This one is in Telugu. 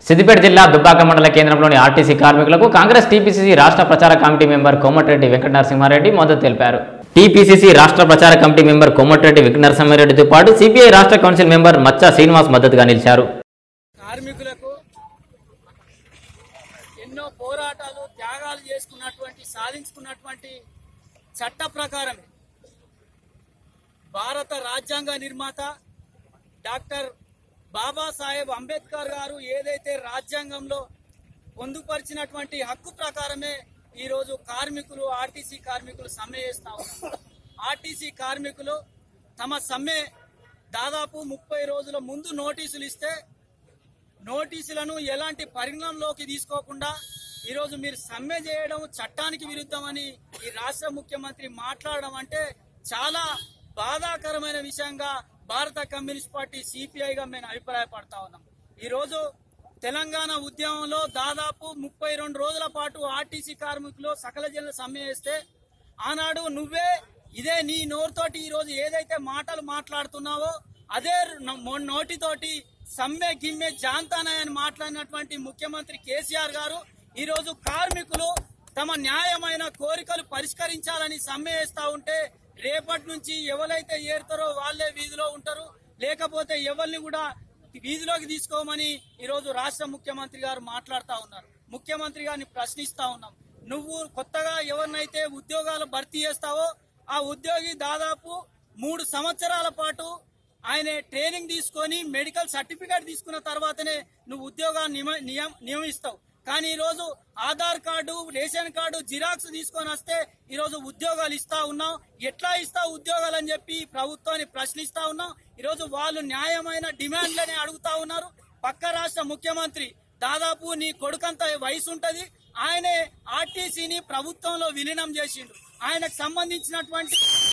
సిద్దిపేట జిల్లా దుబ్బాక మండల కేంద్రంలోని ఆర్టీసీ కార్మికులకు కాంగ్రెస్ టీపీసీసీ రాష్ట్ర ప్రచార కమిటీ మెంబర్ కోమటిరెడ్డి వెంకట నరసింహారెడ్డి మద్దతు తెలిపారు. టీపీసీసీ రాష్ట్ర ప్రచార కమిటీ మెంబర్ కోమటిరెడ్డి వెంకట నరసింహారెడ్డితో పాటు సిపిఐ రాష్ట్ర కౌన్సిల్ మెంబర్ మచ్చా శ్రీనివాస్ మద్దతుగా నిలిచారు. కార్మికులకు ఎన్నో పోరాటాలు త్యాగాలు చేసుకున్నటువంటి సాధించుకున్నటువంటి చట్ట ప్రకారం భారత రాజ్యాంగ నిర్మాత డాక్టర్ బాబాసాహెబ్ అంబేద్కర్ గారు ఏదైతే రాజ్యాంగంలో పొందుపరిచినటువంటి హక్కు ప్రకారమే ఈరోజు కార్మికులు ఆర్టీసీ కార్మికులు సమ్మె చేస్తా ఉన్నారు. ఆర్టీసీ కార్మికులు తమ సమ్మె దాదాపు 30 రోజుల ముందు నోటీసులు ఇస్తే నోటీసులను ఎలాంటి పరిగణనలోకి తీసుకోకుండా ఈరోజు మీరు సమ్మె చేయడం చట్టానికి విరుద్ధమని ఈ రాష్ట్ర ముఖ్యమంత్రి మాట్లాడడం అంటే చాలా బాధాకరమైన విషయంగా భారత కమ్యూనిస్ట్ పార్టీ సిపిఐగా మేము అభిప్రాయపడతా ఉన్నాం. ఈరోజు తెలంగాణ ఉద్యమంలో దాదాపు 32 రోజుల పాటు ఆర్టీసీ కార్మికులు సకల జనుల సమ్మె చేస్తే ఆనాడు నువ్వే ఇదే నీ నోరుతోటి ఈరోజు ఏదైతే మాటలు మాట్లాడుతున్నావో అదే నోటితోటి సమ్మె గిమ్మె జాంతానాయని మాట్లాడినటువంటి ముఖ్యమంత్రి కేసీఆర్ గారు ఈరోజు కార్మికులు తమ న్యాయమైన కోరికలు పరిష్కరించాలని సమ్మె చేస్తా ఉంటే రేపటి నుంచి ఎవరైతే ఏరుతారో వాళ్లే వీధిలో ఉంటారు, లేకపోతే ఎవరిని కూడా వీధిలోకి తీసుకోమని ఈరోజు రాష్ట్ర ముఖ్యమంత్రి గారు మాట్లాడుతా ఉన్నారు. ముఖ్యమంత్రి గారిని ప్రశ్నిస్తా ఉన్నాం, నువ్వు కొత్తగా ఎవరినైతే ఉద్యోగాలు భర్తీ చేస్తావో ఆ ఉద్యోగి దాదాపు 3 సంవత్సరాల పాటు ఆయన ట్రైనింగ్ తీసుకొని మెడికల్ సర్టిఫికేట్ తీసుకున్న తర్వాతనే నువ్వు ఉద్యోగాన్ని నియమిస్తావు. కానీ ఈరోజు Aadhaar card ration card xerox తీసుకొని వస్తే ఈరోజు ఉద్యోగాలు ఇస్తా ఉన్నాం. ఎట్లా ఇస్తావు ఉద్యోగాలు అని చెప్పి ప్రభుత్వాన్ని ప్రశ్నిస్తా ఉన్నాం. ఈరోజు వాళ్ళు న్యాయమైన డిమాండ్లని అడుగుతా ఉన్నారు. పక్క రాష్ట్ర ముఖ్యమంత్రి దాదాపు నీ కొడుకంత వయసు ఉంటది, ఆయనే ఆర్టీసీని ప్రభుత్వంలో విలీనం చేసిండు. ఆయనకు సంబంధించినటువంటి